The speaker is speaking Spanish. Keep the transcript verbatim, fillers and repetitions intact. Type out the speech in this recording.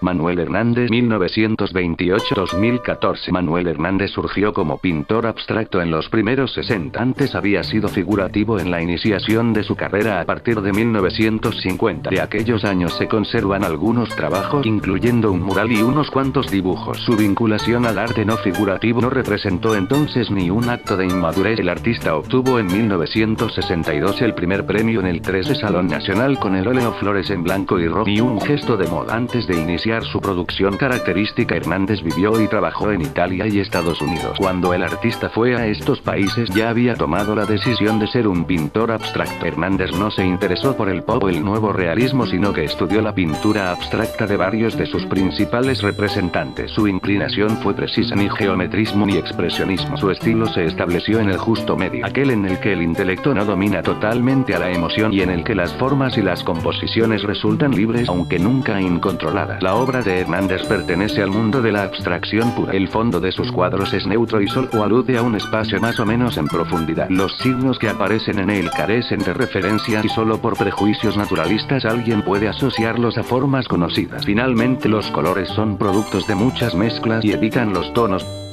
Manuel Hernández mil novecientos veintiocho a dos mil catorce. Manuel Hernández surgió como pintor abstracto en los primeros sesenta. Antes había sido figurativo en la iniciación de su carrera a partir de mil novecientos cincuenta. De aquellos años se conservan algunos trabajos, incluyendo un mural y unos cuantos dibujos. Su vinculación al arte no figurativo no representó entonces ni un acto de inmadurez. El artista obtuvo en mil novecientos sesenta y dos el primer premio en el trece Salón Nacional con el óleo Flores en blanco y rojo y un gesto de moda. Antes de iniciar su producción característica, Hernández vivió y trabajó en Italia y Estados Unidos. Cuando el artista fue a estos países ya había tomado la decisión de ser un pintor abstracto. Hernández no se interesó por el pop o el nuevo realismo, sino que estudió la pintura abstracta de varios de sus principales representantes. Su inclinación fue precisa, ni geometrismo ni expresionismo. Su estilo se estableció en el justo medio, aquel en el que el intelecto no domina totalmente a la emoción y en el que las formas y las composiciones resultan libres aunque nunca incontroladas. La obra de Hernández pertenece al mundo de la abstracción pura. El fondo de sus cuadros es neutro y solo alude a un espacio más o menos en profundidad. Los signos que aparecen en él carecen de referencia y solo por prejuicios naturalistas alguien puede asociarlos a formas conocidas. Finalmente, los colores son productos de muchas mezclas y evitan los tonos